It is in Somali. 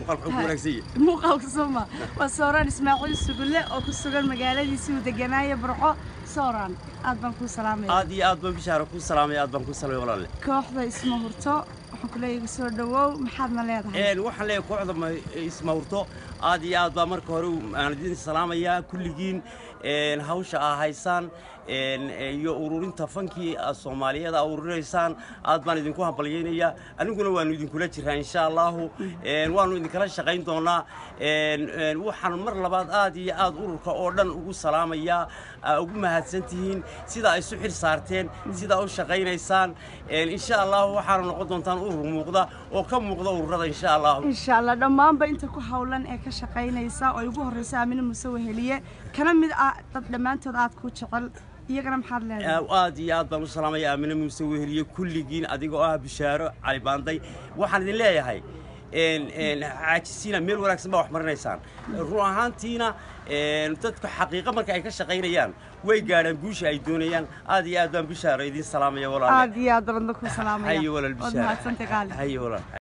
مقالك حكم ونكسية مقالك سما وصوران إسماعيل سجلة أو كسران مجالة يسوي دجناية برعة صوران أدبن كل سلامة أدبن بشارة كل سلامة أدبن كل سلامة والله كوحدة اسمه هرتا وحكله يسوي دواو محدنا ليه ده وحنا ليه كوحدة ما اسمه هرتا أدبن مركه هرو أنا دين السلامة يا كل جين هوش هايسان يورورين تفنكي الصومالية دا أوروريسان أدبن يدين كوها بليينيا أنا نقول وانو يدين كلها جرها إن شاء الله وانو يدين كلها شقين دونا وحنا مر لبعض أدي أورورك أوردن وقول سلامة يا ugu mahadsantihiin sida ay soo xir saarteen sida oo shaqeynaysan insha Allah waxaan noqon doontaan urur muuqda oo ka muuqda ururada insha Allah dhamaanba inta ku hawlan ee ka shaqeynaysa oo ugu horeysa Aamina Muuse Weheliye kana mid ah dad dhamaantood aad ku jecel iyagana maxaad leedahay aad iyo aad baan u salaamay Aamina Muuse Weheliye kulligiin adigoo ah bishaaro cali baanday waxaan idin leeyahay عاجسينا ميل wanaagsan wax marinaysaan ruux ahaantiina dadka xaqiiqo marka ay ka shaqeynayaan way gaaraan guusha ay doonayaan aad iyo aad baan bishaaro idin salaamaya walaal aad iyo aad baan ku salaamaya hayo walaal bishaaro hayo walaal